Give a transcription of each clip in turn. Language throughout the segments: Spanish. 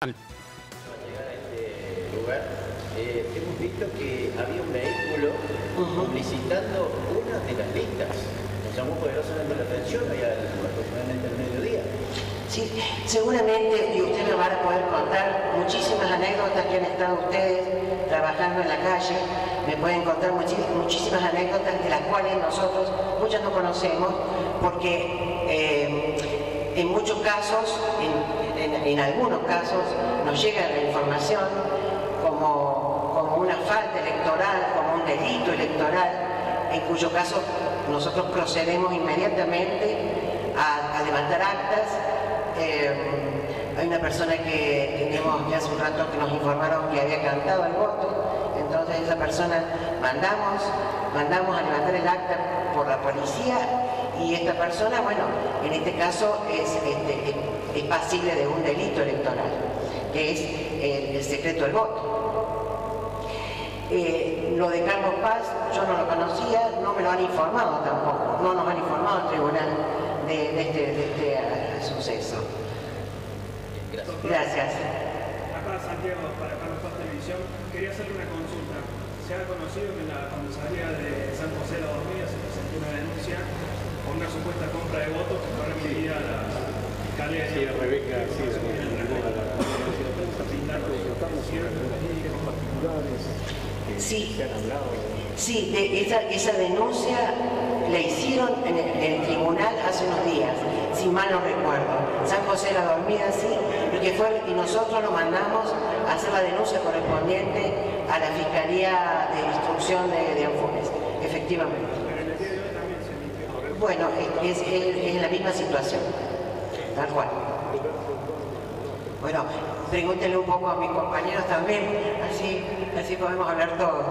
Llegar a este lugar, hemos visto que había un vehículo publicitando una de las listas. Nos llamó poderosamente la atención aproximadamente al mediodía. Sí, seguramente, y ustedes me van a poder contar muchísimas anécdotas que han estado ustedes trabajando en la calle, me pueden contar muchísimas anécdotas de las cuales nosotros muchas no conocemos, porque en muchos casos, en algunos casos, nos llega la información como una falta electoral, como un delito electoral, en cuyo caso nosotros procedemos inmediatamente a levantar actas. Hay una persona que tenemos ya hace un rato que nos informaron que había cantado el voto, entonces esa persona mandamos a levantar el acta por la policía, y esta persona, bueno, en este caso es pasible de un delito electoral, que es el secreto del voto. Lo de Carlos Paz yo no lo conocía, no me lo han informado tampoco, no nos han informado al tribunal de este suceso. Gracias. Acá Santiago, para Carlos Paz Televisión, quería hacerle una consulta. Se ha conocido que en la comisaría de San José de la Dormida se presentó una denuncia por una supuesta compra de votos que fue remitida a la Fiscalía de Rebeca, Sí, esa denuncia la hicieron en el tribunal hace unos días, si mal no recuerdo. San José de la Dormida, sí, y nosotros lo mandamos a hacer la denuncia correspondiente a la Fiscalía de Instrucción de Anfunes, efectivamente. Bueno, es la misma situación, tal cual. Bueno, pregúntenle un poco a mis compañeros también, así podemos hablar todos.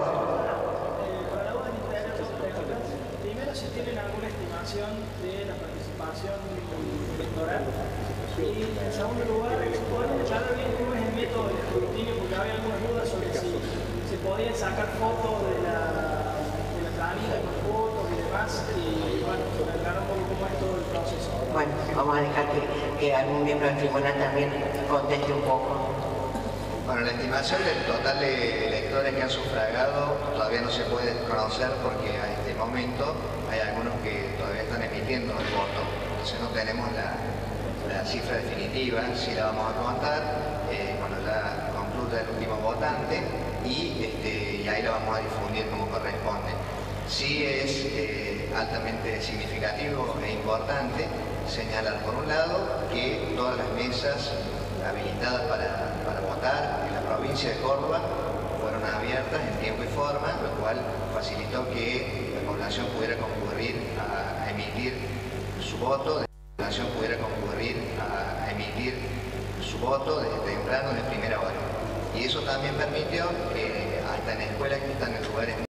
Primero, si tienen alguna estimación de la participación electoral, y en segundo lugar, podemos aclarar bien cómo es el método de escrutinio, porque había algunas dudas sobre si se podían sacar fotos de la planilla con fotos y demás, y bueno, aclarar un poco cómo es todo el proceso. Bueno, vamos a dejar que algún miembro del tribunal también conteste un poco. Bueno, la estimación del total de electores que han sufragado todavía no se puede conocer, porque a este momento hay algunos que todavía están emitiendo el voto, entonces no tenemos la cifra definitiva. Sí la vamos a contar cuando ya concluya el último votante, y ahí la vamos a difundir como corresponde. Sí es altamente significativo e importante señalar, por un lado, que todas las mesas habilitadas para votar en la provincia de Córdoba fueron abiertas en tiempo y forma, lo cual facilitó que la población pudiera concurrir a emitir su voto, desde temprano, de primera hora. Y eso también permitió que hasta en escuelas que están en lugares